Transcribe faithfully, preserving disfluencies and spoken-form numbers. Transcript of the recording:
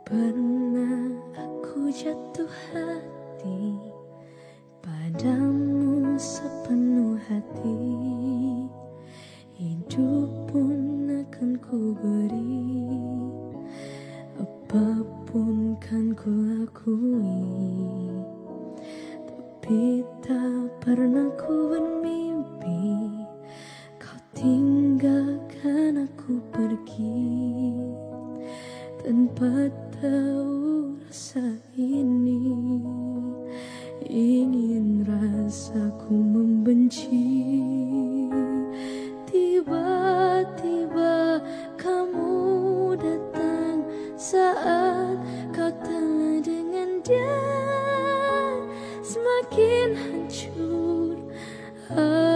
Pernah aku jatuh hati padamu sepenuh hati, hidup pun akan ku beri, apapun kan ku lakui. Tapi tak pernah ku bermimpi kau tinggalkan aku pergi, tanpa tahu rasa ini. Ingin rasaku membenci, tiba-tiba kamu datang saat kau telah dengan dia. Semakin hancur